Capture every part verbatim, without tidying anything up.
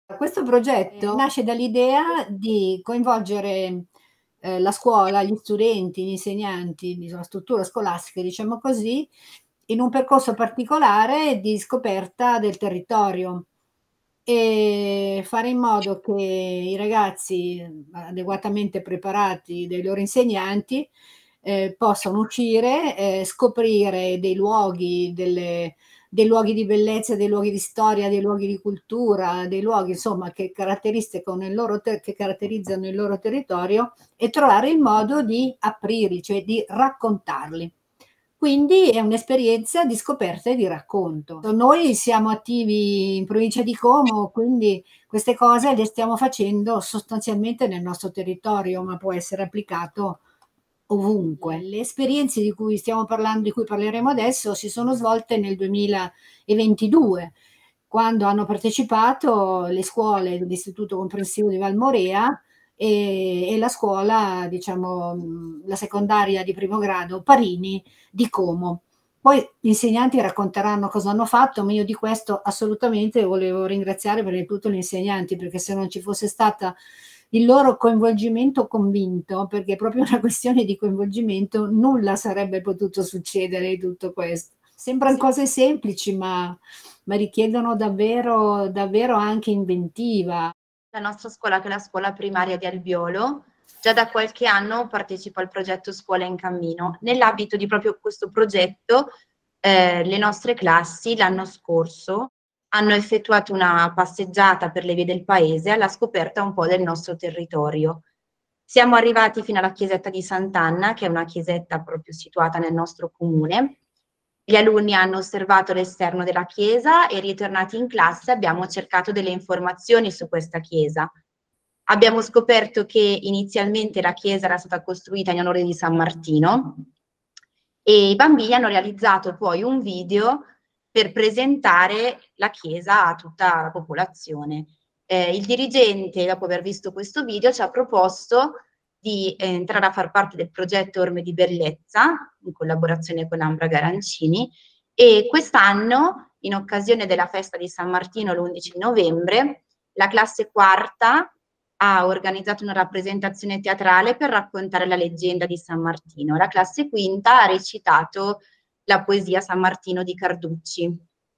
Questo progetto nasce dall'idea di coinvolgere eh, la scuola, gli studenti, gli insegnanti, la struttura scolastica, diciamo così, in un percorso particolare di scoperta del territorio e fare in modo che i ragazzi adeguatamente preparati dai loro insegnanti eh, possano uscire, eh, scoprire dei luoghi, delle, dei luoghi di bellezza, dei luoghi di storia, dei luoghi di cultura, dei luoghi insomma che, caratterizzano il loro che caratterizzano il loro territorio e trovare il modo di aprirli, cioè di raccontarli. Quindi è un'esperienza di scoperta e di racconto. Noi siamo attivi in provincia di Como, quindi queste cose le stiamo facendo sostanzialmente nel nostro territorio, ma può essere applicato ovunque. Le esperienze di cui stiamo parlando, di cui parleremo adesso, si sono svolte nel duemilaventidue, quando hanno partecipato le scuole dell'Istituto Comprensivo di Valmorea e, e la scuola, diciamo, la secondaria di primo grado Parini di Como. Poi gli insegnanti racconteranno cosa hanno fatto, ma io di questo assolutamente volevo ringraziare prima di tutto gli insegnanti, perché se non ci fosse stata il loro coinvolgimento convinto, perché è proprio una questione di coinvolgimento, nulla sarebbe potuto succedere di tutto questo. Sembrano cose semplici, ma, ma richiedono davvero, davvero anche inventiva. La nostra scuola, che è la scuola primaria di Albiolo, già da qualche anno partecipa al progetto Scuola in Cammino. Nell'ambito di proprio questo progetto, eh, le nostre classi l'anno scorso hanno effettuato una passeggiata per le vie del paese alla scoperta un po' del nostro territorio. Siamo arrivati fino alla chiesetta di Sant'Anna, che è una chiesetta proprio situata nel nostro comune. Gli alunni hanno osservato l'esterno della chiesa e ritornati in classe abbiamo cercato delle informazioni su questa chiesa. Abbiamo scoperto che inizialmente la chiesa era stata costruita in onore di San Martino e i bambini hanno realizzato poi un video per presentare la chiesa a tutta la popolazione. Eh, il dirigente, dopo aver visto questo video, ci ha proposto di eh, entrare a far parte del progetto Orme di Bellezza, in collaborazione con Ambra Garancini, e quest'anno, in occasione della festa di San Martino l'undici novembre, la classe quarta ha organizzato una rappresentazione teatrale per raccontare la leggenda di San Martino. La classe quinta ha recitato la poesia San Martino di Carducci.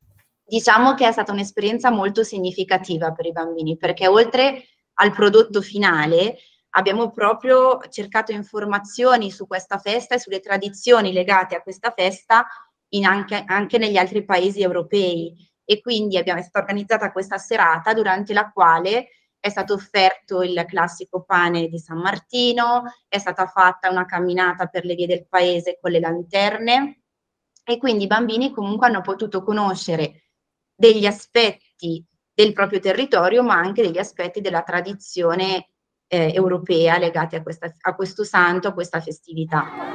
Diciamo che è stata un'esperienza molto significativa per i bambini, perché oltre al prodotto finale abbiamo proprio cercato informazioni su questa festa e sulle tradizioni legate a questa festa in anche, anche negli altri paesi europei, e quindi abbiamo, è stata organizzata questa serata durante la quale è stato offerto il classico pane di San Martino, è stata fatta una camminata per le vie del paese con le lanterne, e quindi i bambini comunque hanno potuto conoscere degli aspetti del proprio territorio, ma anche degli aspetti della tradizione eh, europea legati a, questa, a questo santo, a questa festività.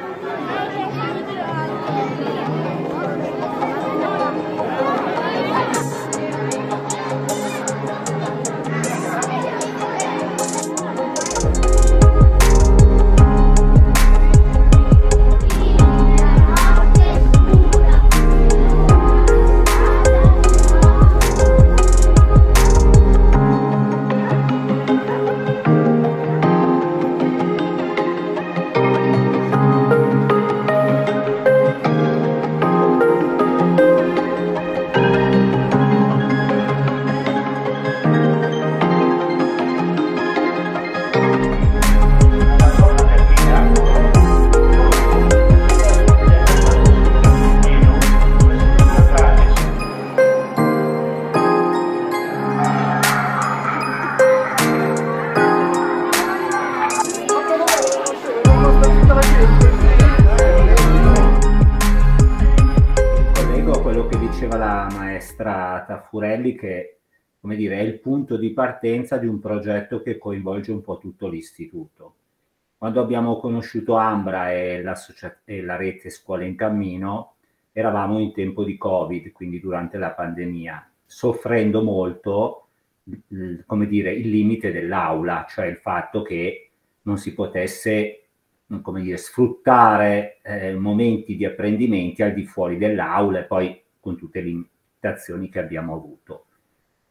La maestra Taffurelli, che, come dire, è il punto di partenza di un progetto che coinvolge un po' tutto l'istituto. Quando abbiamo conosciuto Ambra e, e la rete Scuola in Cammino, eravamo in tempo di Covid, quindi durante la pandemia, soffrendo molto, come dire, il limite dell'aula, cioè il fatto che non si potesse, come dire, sfruttare eh, momenti di apprendimenti al di fuori dell'aula, e poi con tutte le limitazioni che abbiamo avuto.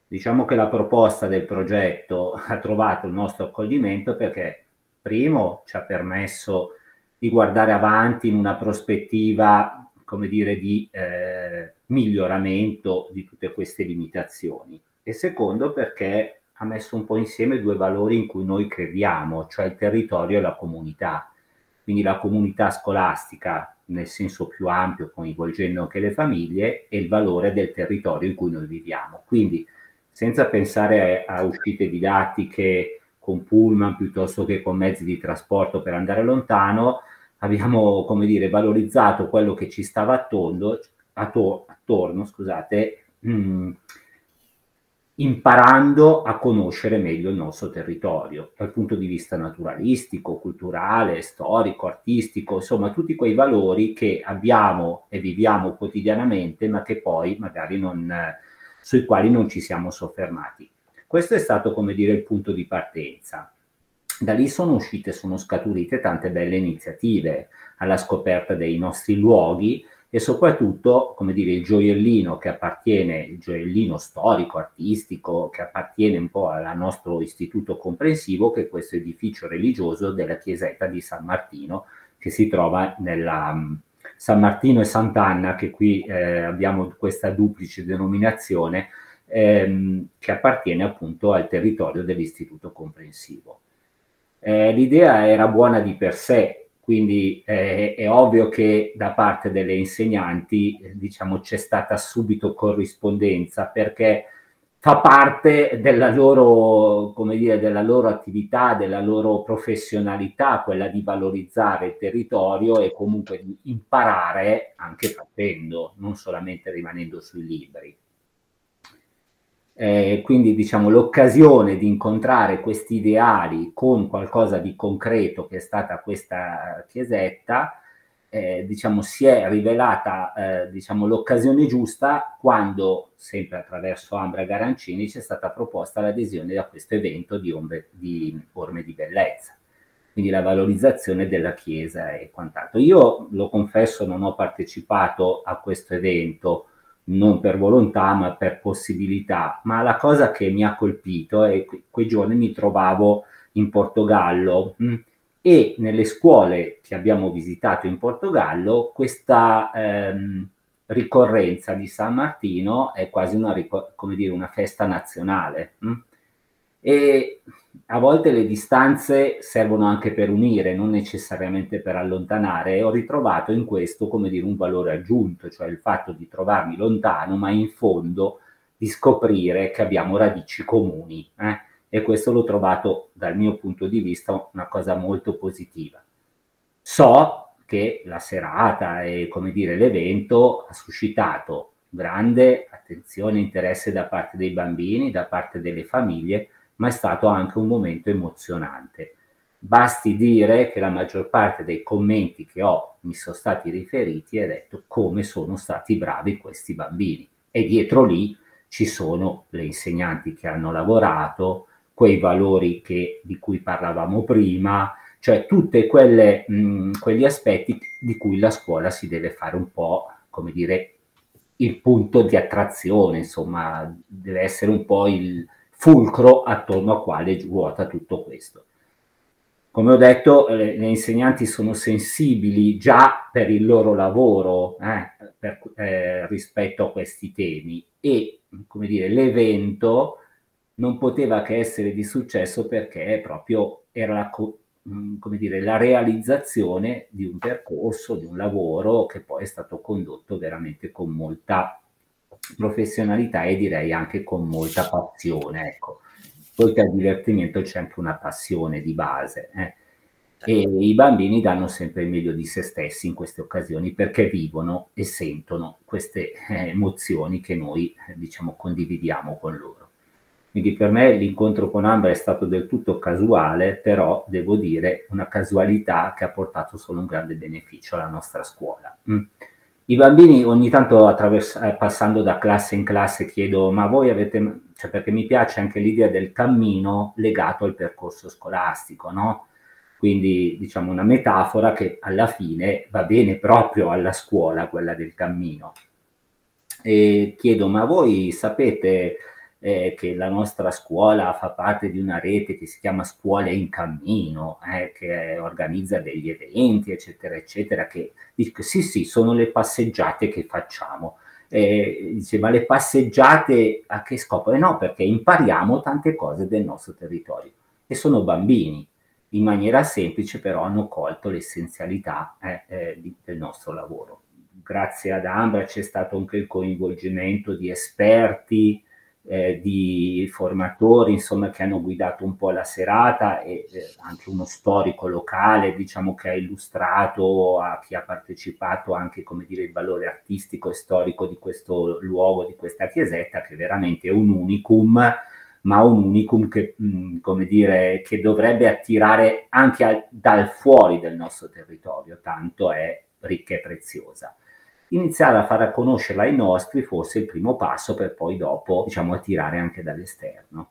Diciamo che la proposta del progetto ha trovato il nostro accoglimento perché, primo, ci ha permesso di guardare avanti in una prospettiva, come dire, di eh, miglioramento di tutte queste limitazioni. E secondo, perché ha messo un po' insieme due valori in cui noi crediamo, cioè il territorio e la comunità. Quindi la comunità scolastica nel senso più ampio, coinvolgendo anche le famiglie, e il valore del territorio in cui noi viviamo. Quindi, senza pensare a, a uscite didattiche con pullman piuttosto che con mezzi di trasporto per andare lontano, abbiamo, come dire, valorizzato quello che ci stava attorno, attor attorno scusate, mh, imparando a conoscere meglio il nostro territorio, dal punto di vista naturalistico, culturale, storico, artistico, insomma tutti quei valori che abbiamo e viviamo quotidianamente, ma che poi magari non... sui quali non ci siamo soffermati. Questo è stato, come dire, il punto di partenza. Da lì sono uscite, sono scaturite tante belle iniziative alla scoperta dei nostri luoghi e soprattutto, come dire, il gioiellino che appartiene, il gioiellino storico, artistico, che appartiene un po' al nostro istituto comprensivo, che è questo edificio religioso della chiesetta di San Martino, che si trova nella... San Martino e Sant'Anna, che qui eh, abbiamo questa duplice denominazione, ehm, che appartiene appunto al territorio dell'istituto comprensivo. Eh, l'idea era buona di per sé, quindi eh, è ovvio che da parte delle insegnanti, eh, diciamo, c'è stata subito corrispondenza, perché fa parte della loro, come dire, della loro attività, della loro professionalità, quella di valorizzare il territorio e comunque di imparare anche facendo, non solamente rimanendo sui libri. Eh, quindi diciamo l'occasione di incontrare questi ideali con qualcosa di concreto che è stata questa chiesetta, eh, diciamo si è rivelata eh, diciamo l'occasione giusta quando, sempre attraverso Ambra Garancini, c'è stata proposta l'adesione a questo evento di, ombre, di Orme di Bellezza, quindi la valorizzazione della chiesa e quant'altro. Io lo confesso, non ho partecipato a questo evento non per volontà ma per possibilità, ma la cosa che mi ha colpito è che quei giorni mi trovavo in Portogallo mh, e nelle scuole che abbiamo visitato in Portogallo questa ehm, ricorrenza di San Martino è quasi una, come dire, una festa nazionale mh? E a volte le distanze servono anche per unire, non necessariamente per allontanare, e ho ritrovato in questo, come dire, un valore aggiunto, cioè il fatto di trovarmi lontano, ma in fondo di scoprire che abbiamo radici comuni, eh? E questo l'ho trovato, dal mio punto di vista, una cosa molto positiva. So che la serata e, come dire, l'evento ha suscitato grande attenzione e interesse da parte dei bambini, da parte delle famiglie, ma è stato anche un momento emozionante. Basti dire che la maggior parte dei commenti che ho mi sono stati riferiti e detto come sono stati bravi questi bambini. E dietro lì ci sono le insegnanti che hanno lavorato, quei valori che, di cui parlavamo prima, cioè tutti quegli aspetti di cui la scuola si deve fare un po', come dire, il punto di attrazione, insomma, deve essere un po' il fulcro attorno al quale ruota tutto questo. Come ho detto, eh, le insegnanti sono sensibili già per il loro lavoro eh, per, eh, rispetto a questi temi e, come dire, l'evento non poteva che essere di successo perché proprio era la, come dire, la realizzazione di un percorso, di un lavoro che poi è stato condotto veramente con molta professionalità e direi anche con molta passione, ecco. Oltre al divertimento c'è anche una passione di base eh. E i bambini danno sempre il meglio di se stessi in queste occasioni perché vivono e sentono queste eh, emozioni che noi eh, diciamo condividiamo con loro. Quindi per me l'incontro con Ambra è stato del tutto casuale, però devo dire una casualità che ha portato solo un grande beneficio alla nostra scuola. Mm. I bambini ogni tanto passando da classe in classe chiedo ma voi avete, cioè perché mi piace anche l'idea del cammino legato al percorso scolastico, no? Quindi diciamo una metafora che alla fine va bene proprio alla scuola, quella del cammino. E chiedo ma voi sapete eh, che la nostra scuola fa parte di una rete che si chiama Scuole in Cammino, eh, che organizza degli eventi, eccetera, eccetera, che dice sì, sì, sono le passeggiate che facciamo. Eh, dice, ma le passeggiate a che scopo? Eh no, perché impariamo tante cose del nostro territorio. E sono bambini, in maniera semplice però hanno colto l'essenzialità eh, eh, di, del nostro lavoro. Grazie ad Ambra c'è stato anche il coinvolgimento di esperti, eh, di formatori, insomma, che hanno guidato un po' la serata, e eh, anche uno storico locale, diciamo, che ha illustrato a chi ha partecipato anche, come dire, il valore artistico e storico di questo luogo, di questa chiesetta, che veramente è un unicum, ma un unicum che, mh, come dire, che dovrebbe attirare anche a, dal fuori del nostro territorio, tanto è ricca e preziosa. Iniziare a far conoscerla ai nostri fosse il primo passo, per poi dopo, diciamo, attirare anche dall'esterno.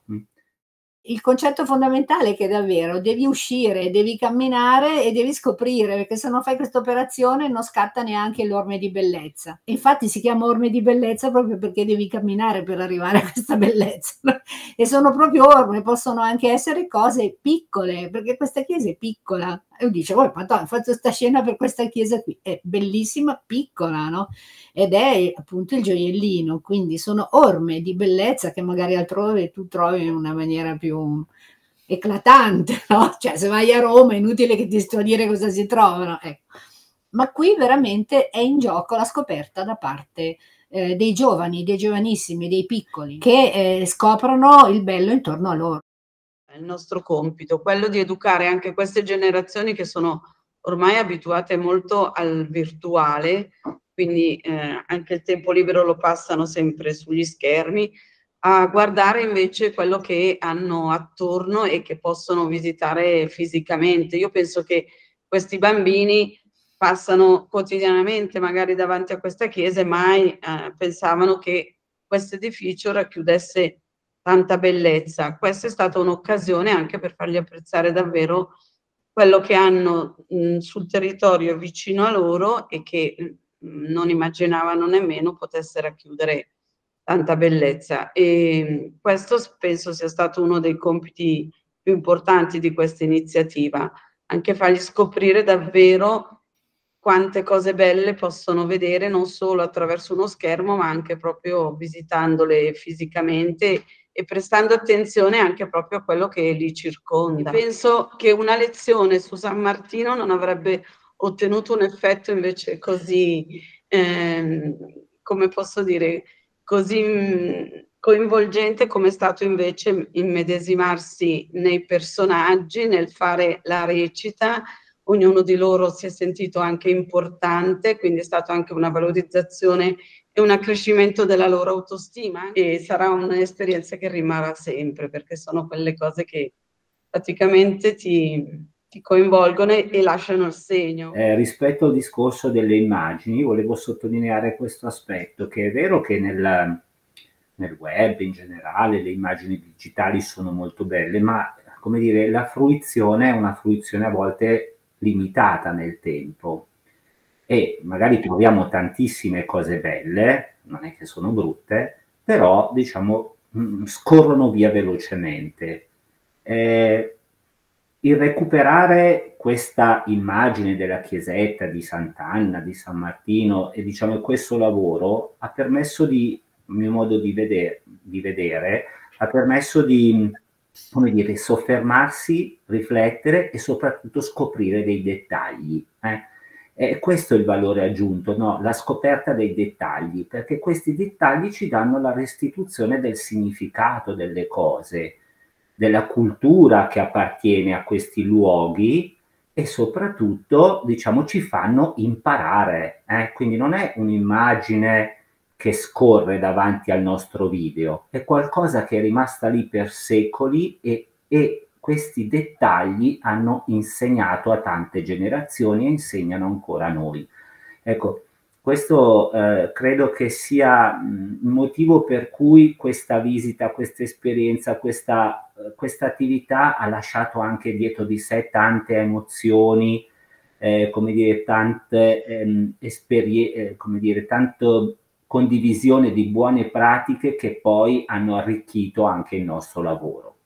Il concetto fondamentale è che davvero devi uscire, devi camminare e devi scoprire, perché se non fai questa operazione non scatta neanche l'orme di bellezza. Infatti si chiama orme di bellezza proprio perché devi camminare per arrivare a questa bellezza. E sono proprio orme, possono anche essere cose piccole, perché questa chiesa è piccola. E dice, oh, madonna, ho fatto questa scena per questa chiesa qui, è bellissima, piccola, no? Ed è appunto il gioiellino, quindi sono orme di bellezza che magari altrove tu trovi in una maniera più eclatante, no? Cioè se vai a Roma è inutile che ti sto a dire cosa si trovano, ecco. Ma qui veramente è in gioco la scoperta da parte eh, dei giovani, dei giovanissimi, dei piccoli, che eh, scoprono il bello intorno a loro. È il nostro compito, quello di educare anche queste generazioni che sono ormai abituate molto al virtuale, quindi eh, anche il tempo libero lo passano sempre sugli schermi, a guardare invece quello che hanno attorno e che possono visitare fisicamente. Io penso che questi bambini passano quotidianamente magari davanti a questa chiesa e mai eh, pensavano che questo edificio racchiudesse tanta bellezza. Questa è stata un'occasione anche per fargli apprezzare davvero quello che hanno mh, sul territorio vicino a loro e che mh, non immaginavano nemmeno potesse racchiudere tanta bellezza. E questo penso sia stato uno dei compiti più importanti di questa iniziativa, anche fargli scoprire davvero quante cose belle possono vedere non solo attraverso uno schermo, ma anche proprio visitandole fisicamente e prestando attenzione anche proprio a quello che li circonda. Penso che una lezione su San Martino non avrebbe ottenuto un effetto invece così, ehm, come posso dire, così mh, coinvolgente come è stato invece immedesimarsi nei personaggi, nel fare la recita. Ognuno di loro si è sentito anche importante, quindi è stata anche una valorizzazione e un accrescimento della loro autostima, e sarà un'esperienza che rimarrà sempre, perché sono quelle cose che praticamente ti, ti coinvolgono e lasciano il segno. Eh, rispetto al discorso delle immagini, volevo sottolineare questo aspetto, che è vero che nel, nel web in generale le immagini digitali sono molto belle, ma come dire, la fruizione è una fruizione a volte limitata nel tempo, e magari troviamo tantissime cose belle, non è che sono brutte, però diciamo mh, scorrono via velocemente. Eh, il recuperare questa immagine della chiesetta di Sant'Anna, di San Martino, e diciamo questo lavoro ha permesso di, a mio modo di vedere, di vedere ha permesso di, come dire, soffermarsi, riflettere e soprattutto scoprire dei dettagli. Eh? E questo è il valore aggiunto, no? La scoperta dei dettagli, perché questi dettagli ci danno la restituzione del significato delle cose, della cultura che appartiene a questi luoghi, e soprattutto, diciamo, ci fanno imparare. Eh? Quindi non è un'immagine che scorre davanti al nostro video, è qualcosa che è rimasta lì per secoli, e, e questi dettagli hanno insegnato a tante generazioni e insegnano ancora a noi. Ecco, questo eh, credo che sia mh, il motivo per cui questa visita, questa esperienza, questa questa attività ha lasciato anche dietro di sé tante emozioni, eh, come dire, tante ehm, esperienze, eh, come dire, tanto condivisione di buone pratiche che poi hanno arricchito anche il nostro lavoro.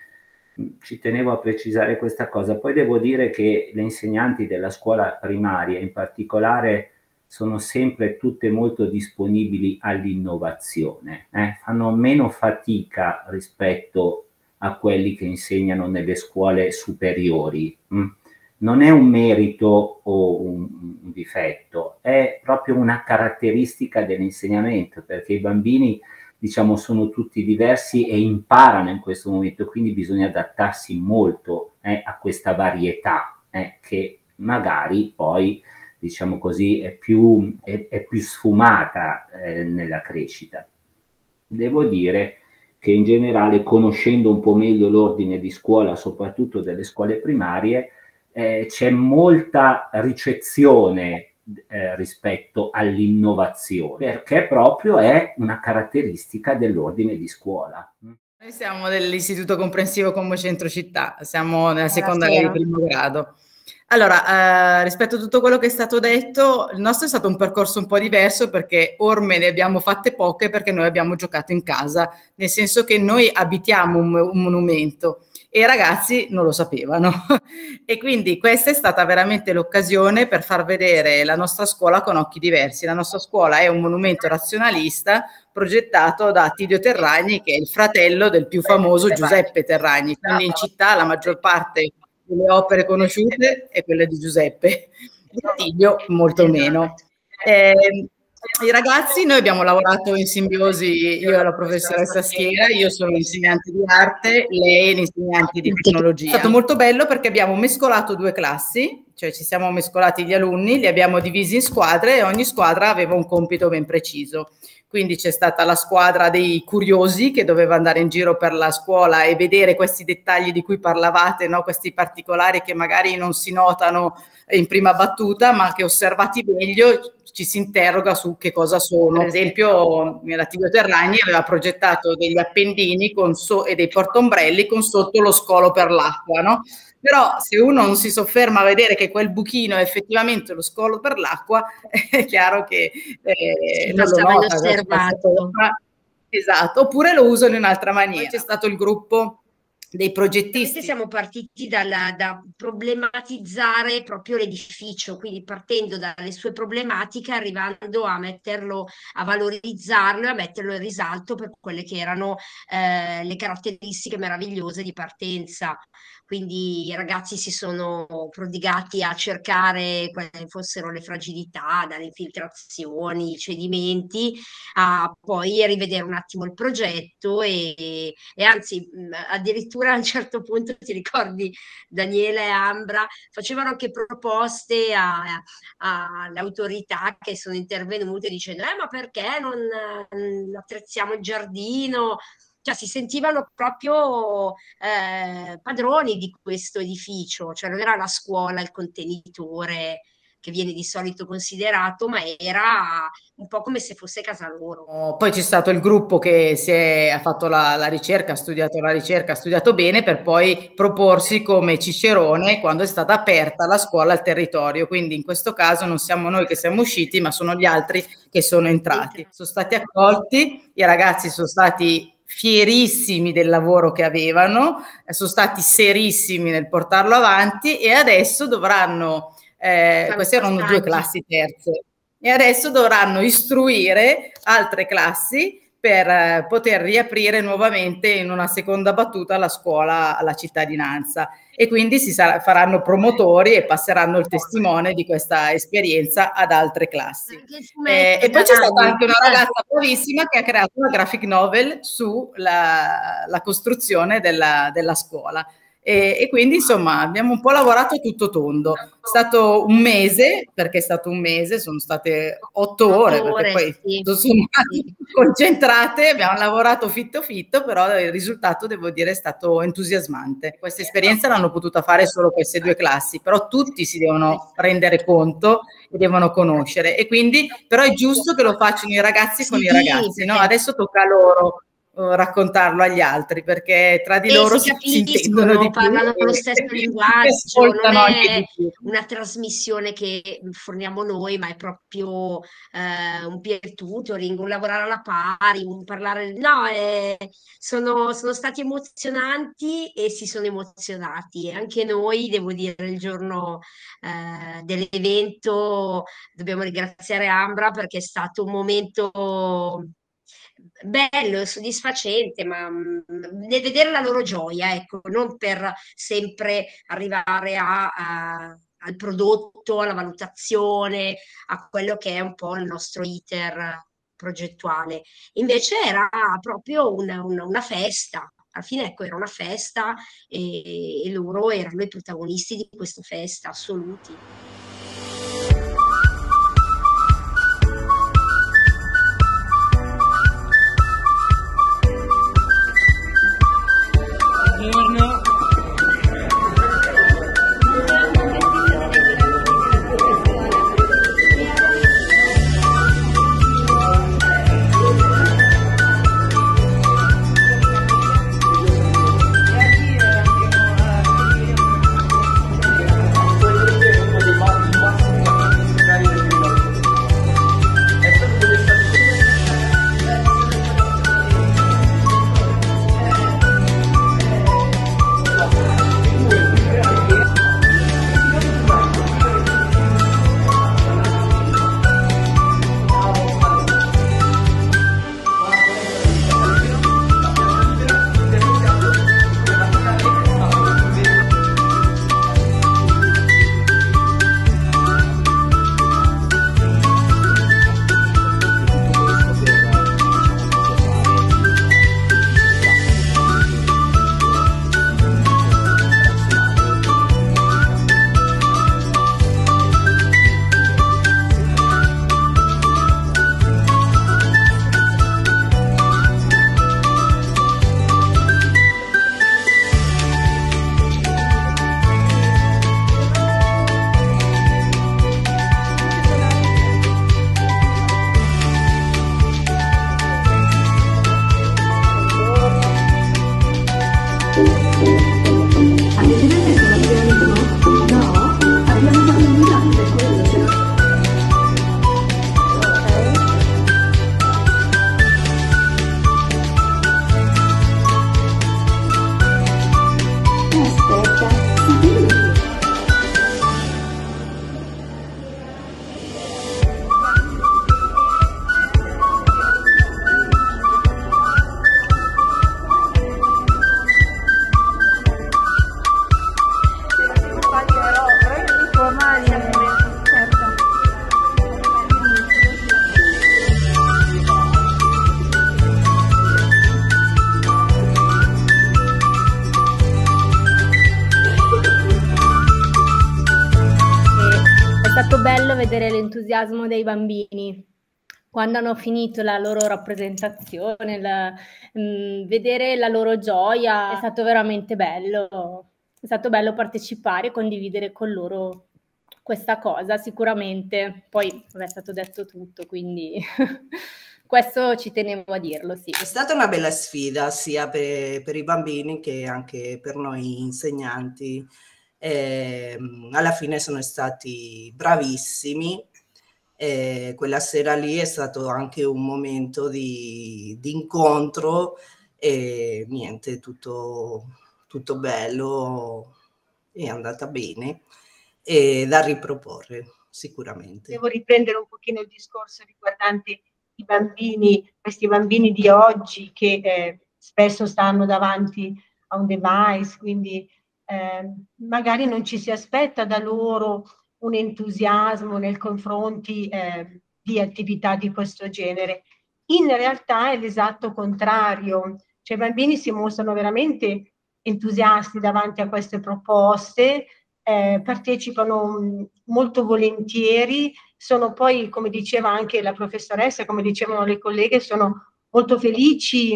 Ci tenevo a precisare questa cosa. Poi devo dire che le insegnanti della scuola primaria in particolare sono sempre tutte molto disponibili all'innovazione, eh? Fanno meno fatica rispetto a quelli che insegnano nelle scuole superiori. Mm? Non è un merito o un, un difetto, è proprio una caratteristica dell'insegnamento, perché i bambini, diciamo, sono tutti diversi e imparano in questo momento, quindi bisogna adattarsi molto eh, a questa varietà eh, che magari poi, diciamo così, è più, è, è più sfumata eh, nella crescita. Devo dire che in generale, conoscendo un po' meglio l'ordine di scuola, soprattutto delle scuole primarie, eh, c'è molta ricezione eh, rispetto all'innovazione, perché proprio è una caratteristica dell'ordine di scuola. Noi siamo dell'Istituto Comprensivo Como Centro Città, siamo nella secondaria di primo grado. Allora, eh, rispetto a tutto quello che è stato detto, il nostro è stato un percorso un po' diverso, perché orme ne abbiamo fatte poche, perché noi abbiamo giocato in casa, nel senso che noi abitiamo un, un monumento e i ragazzi non lo sapevano e quindi questa è stata veramente l'occasione per far vedere la nostra scuola con occhi diversi. La nostra scuola è un monumento razionalista progettato da Attilio Terragni, che è il fratello del più famoso Giuseppe Terragni, quindi in città la maggior parte delle opere conosciute è quelle di Giuseppe, di Attilio molto meno. Eh, I ragazzi, noi abbiamo lavorato in simbiosi, io e la professoressa Schiera, io sono insegnante di arte, lei è l'insegnante di tecnologia. È stato molto bello perché abbiamo mescolato due classi, cioè ci siamo mescolati gli alunni, li abbiamo divisi in squadre e ogni squadra aveva un compito ben preciso. Quindi c'è stata la squadra dei curiosi che doveva andare in giro per la scuola e vedere questi dettagli di cui parlavate, no? Questi particolari che magari non si notano in prima battuta, ma che osservati meglio ci si interroga su che cosa sono. Per esempio, Attilio Terragni aveva progettato degli appendini con so e dei portombrelli con sotto lo scolo per l'acqua, no? Però se uno non si sofferma a vedere che quel buchino è effettivamente lo scolo per l'acqua, è chiaro che eh, non lo nota. Esatto, oppure lo usano in un'altra maniera. Poi c'è stato il gruppo dei progettisti. Siamo partiti dalla, da problematizzare proprio l'edificio, quindi partendo dalle sue problematiche, arrivando a metterlo, a valorizzarlo e a metterlo in risalto per quelle che erano eh, le caratteristiche meravigliose di partenza. Quindi i ragazzi si sono prodigati a cercare quali fossero le fragilità, dalle infiltrazioni, i cedimenti, a poi rivedere un attimo il progetto e, e anzi addirittura a un certo punto, ti ricordi, Daniela e Ambra facevano anche proposte alle autorità che sono intervenute dicendo eh, ma perché non, non attrezziamo il giardino? Cioè si sentivano proprio eh, padroni di questo edificio, cioè non era la scuola il contenitore che viene di solito considerato, ma era un po' come se fosse casa loro. Oh, poi c'è stato il gruppo che si è, ha fatto la, la ricerca, ha studiato la ricerca, ha studiato bene per poi proporsi come Cicerone quando è stata aperta la scuola al territorio. Quindi in questo caso non siamo noi che siamo usciti, ma sono gli altri che sono entrati. Sono stati accolti, i ragazzi sono stati fierissimi del lavoro che avevano, sono stati serissimi nel portarlo avanti e adesso dovranno, eh, queste erano due classi terze, e adesso dovranno istruire altre classi per eh, poter riaprire nuovamente in una seconda battuta la scuola alla cittadinanza e quindi si sarà, faranno promotori e passeranno il testimone di questa esperienza ad altre classi. Eh, e poi c'è stata anche una ragazza bravissima che ha creato una graphic novel sulla la costruzione della, della scuola. E, e quindi insomma abbiamo un po' lavorato a tutto tondo. È stato un mese, perché è stato un mese, sono state otto ore, perché poi sì, tutto sommato sì, concentrate, abbiamo lavorato fitto fitto, però il risultato devo dire è stato entusiasmante. Questa esperienza l'hanno potuta fare solo queste due classi, però tutti si devono rendere conto e devono conoscere, e quindi però è giusto che lo facciano i ragazzi con sì, i ragazzi, no? Adesso tocca a loro raccontarlo agli altri, perché tra di e loro si si, si intendono di parlano più, lo stesso linguaggio, non è una trasmissione che forniamo noi, ma è proprio eh, un peer tutoring, un lavorare alla pari, un parlare, no, è, sono, sono stati emozionanti e si sono emozionati, e anche noi, devo dire, il giorno eh, dell'evento dobbiamo ringraziare Ambra, perché è stato un momento bello, soddisfacente, ma mh, nel vedere la loro gioia, ecco, non per sempre arrivare a, a- al prodotto, alla valutazione, a quello che è un po' il nostro iter progettuale. Invece era proprio una, una- una festa. Alla fine, ecco, era una festa e, e loro erano i protagonisti di questa festa, assoluti. Vedere l'entusiasmo dei bambini quando hanno finito la loro rappresentazione, la, mh, vedere la loro gioia, è stato veramente bello, è stato bello partecipare e condividere con loro questa cosa, sicuramente. Poi è stato detto tutto, quindi questo ci tenevo a dirlo, sì. È stata una bella sfida sia per, per i bambini che anche per noi insegnanti. Eh, alla fine sono stati bravissimi. Eh, quella sera lì è stato anche un momento di, di incontro e niente, tutto, tutto bello, è andata bene e da riproporre sicuramente. Devo riprendere un pochino il discorso riguardante i bambini, questi bambini di oggi che eh, spesso stanno davanti a un device, quindi Eh, magari non ci si aspetta da loro un entusiasmo nei confronti eh, di attività di questo genere. In realtà è l'esatto contrario, cioè i bambini si mostrano veramente entusiasti davanti a queste proposte, eh, partecipano molto volentieri, sono poi, come diceva anche la professoressa, come dicevano le colleghe, sono molto felici,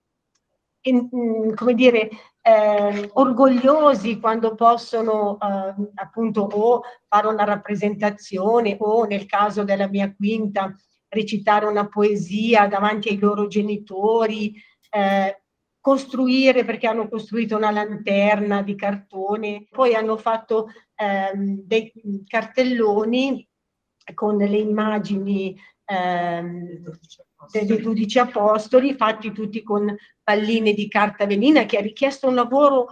in, come dire, Eh, orgogliosi quando possono eh, appunto o fare una rappresentazione o nel caso della mia quinta recitare una poesia davanti ai loro genitori, eh, costruire, perché hanno costruito una lanterna di cartone, poi hanno fatto ehm, dei cartelloni con le immagini ehm, dei dodici apostoli, fatti tutti con palline di carta velina, che ha richiesto un lavoro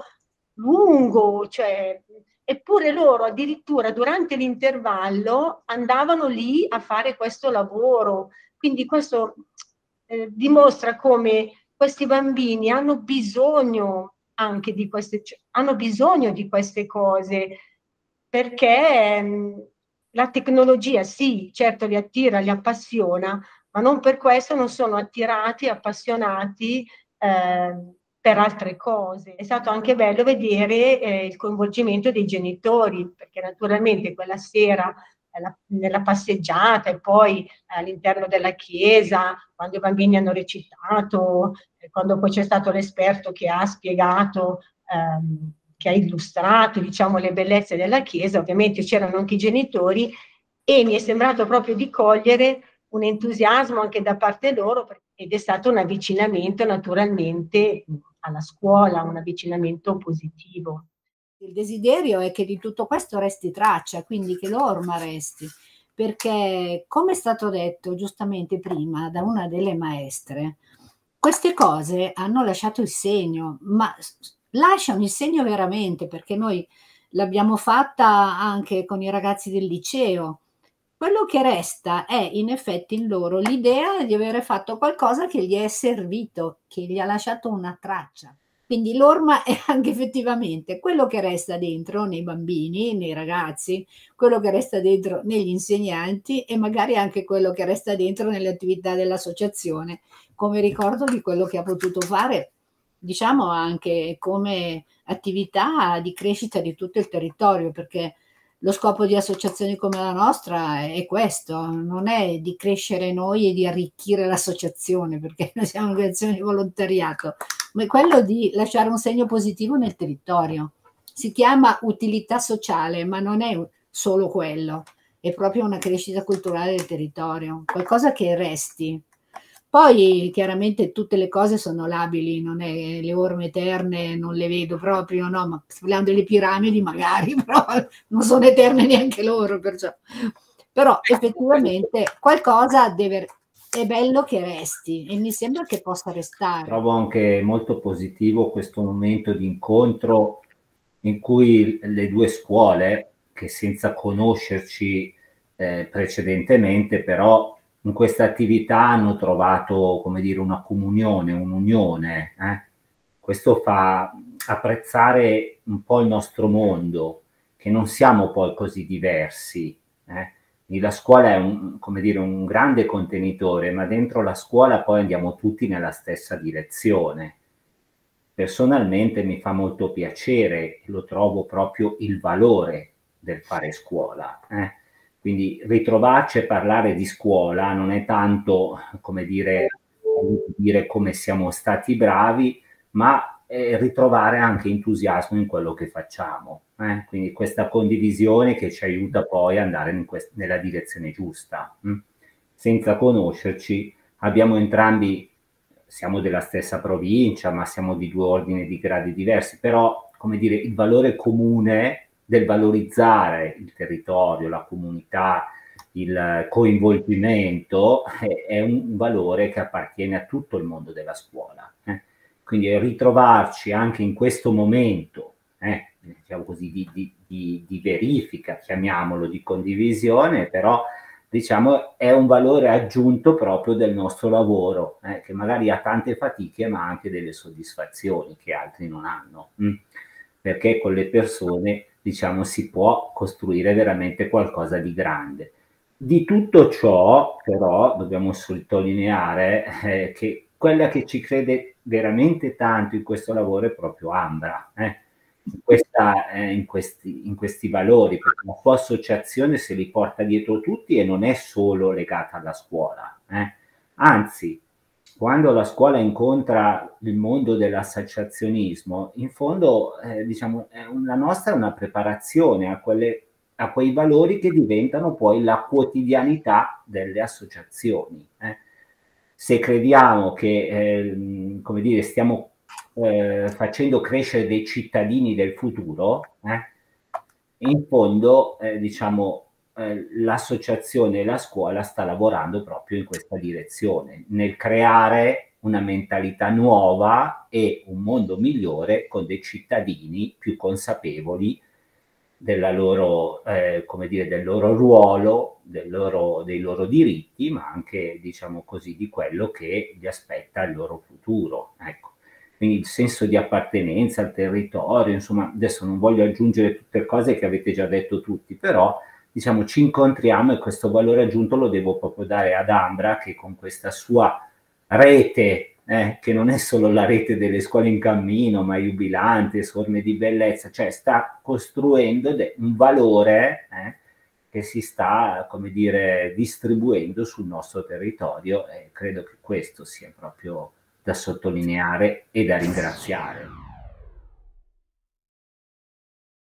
lungo, cioè, eppure loro addirittura durante l'intervallo andavano lì a fare questo lavoro. Quindi questo eh, dimostra come questi bambini hanno bisogno anche di queste, cioè, hanno bisogno di queste cose, perché mh, la tecnologia sì, certo li attira, li appassiona, ma non per questo non sono attirati, appassionati eh, per altre cose. È stato anche bello vedere eh, il coinvolgimento dei genitori, perché naturalmente quella sera eh, la, nella passeggiata e poi all'interno della chiesa, quando i bambini hanno recitato, eh, quando poi c'è stato l'esperto che ha spiegato, ehm, che ha illustrato, diciamo, le bellezze della chiesa, ovviamente c'erano anche i genitori, e mi è sembrato proprio di cogliere un entusiasmo anche da parte loro, ed è stato un avvicinamento naturalmente alla scuola, un avvicinamento positivo. Il desiderio è che di tutto questo resti traccia, quindi che l'orma resti, perché come è stato detto giustamente prima da una delle maestre, queste cose hanno lasciato il segno, ma lasciano il segno veramente, perché noi l'abbiamo fatta anche con i ragazzi del liceo. Quello che resta è in effetti in loro l'idea di avere fatto qualcosa che gli è servito, che gli ha lasciato una traccia. Quindi l'orma è anche effettivamente quello che resta dentro nei bambini, nei ragazzi, quello che resta dentro negli insegnanti e magari anche quello che resta dentro nelle attività dell'associazione, come ricordo di quello che ha potuto fare, diciamo anche come attività di crescita di tutto il territorio, perché lo scopo di associazioni come la nostra è questo, non è di crescere noi e di arricchire l'associazione, perché noi siamo un'organizzazione di volontariato, ma è quello di lasciare un segno positivo nel territorio. Si chiama utilità sociale, ma non è solo quello, è proprio una crescita culturale del territorio, qualcosa che resti. Poi chiaramente tutte le cose sono labili, non è, le orme eterne non le vedo proprio, no, ma parliamo delle piramidi magari, però non sono eterne neanche loro, perciò. Però effettivamente qualcosa deve, è bello che resti e mi sembra che possa restare. Trovo anche molto positivo questo momento di incontro in cui le due scuole, che senza conoscerci eh, precedentemente, però in questa attività hanno trovato, come dire, una comunione, un'unione. Eh? Questo fa apprezzare un po' il nostro mondo, che non siamo poi così diversi. Eh? La scuola è un, come dire, un grande contenitore, ma dentro la scuola poi andiamo tutti nella stessa direzione. Personalmente mi fa molto piacere, lo trovo proprio il valore del fare scuola. Eh? Quindi ritrovarci e parlare di scuola non è tanto, come dire, dire come siamo stati bravi, ma eh, ritrovare anche entusiasmo in quello che facciamo. Eh? Quindi questa condivisione che ci aiuta poi ad andare in nella direzione giusta. Hm? Senza conoscerci, abbiamo entrambi, siamo della stessa provincia, ma siamo di due ordini di gradi diversi, però, come dire, il valore comune del valorizzare il territorio, la comunità, il coinvolgimento è, è un valore che appartiene a tutto il mondo della scuola. Eh? Quindi ritrovarci anche in questo momento, eh, diciamo così, di, di, di, di verifica, chiamiamolo, di condivisione, però diciamo è un valore aggiunto proprio del nostro lavoro, eh, che magari ha tante fatiche ma anche delle soddisfazioni che altri non hanno, mm? Perché con le persone, diciamo, si può costruire veramente qualcosa di grande. Di tutto ciò, però, dobbiamo sottolineare eh, che quella che ci crede veramente tanto in questo lavoro è proprio Ambra, eh? in, questa, eh, in, questi, in questi valori, perché la sua associazione se li porta dietro tutti e non è solo legata alla scuola. Eh? Anzi, quando la scuola incontra il mondo dell'associazionismo, in fondo, eh, diciamo, è un, la nostra è una preparazione a, quelle, a quei valori che diventano poi la quotidianità delle associazioni. Eh. se crediamo che, eh, come dire, stiamo eh, facendo crescere dei cittadini del futuro, eh, in fondo, eh, diciamo, eh, l'associazione e la scuola sta lavorando proprio in questa direzione, nel creare una mentalità nuova e un mondo migliore con dei cittadini più consapevoli della loro, eh, come dire, del loro ruolo, del loro, dei loro diritti, ma anche, diciamo così, di quello che gli aspetta il loro futuro. Ecco. Quindi il senso di appartenenza al territorio, insomma, adesso non voglio aggiungere tutte le cose che avete già detto tutti, però diciamo ci incontriamo e questo valore aggiunto lo devo proprio dare ad Ambra, che con questa sua rete, eh, che non è solo la rete delle scuole in cammino, ma Jubilante, Forme di Bellezza, cioè sta costruendo un valore eh, che si sta, come dire, distribuendo sul nostro territorio, e credo che questo sia proprio da sottolineare e da ringraziare.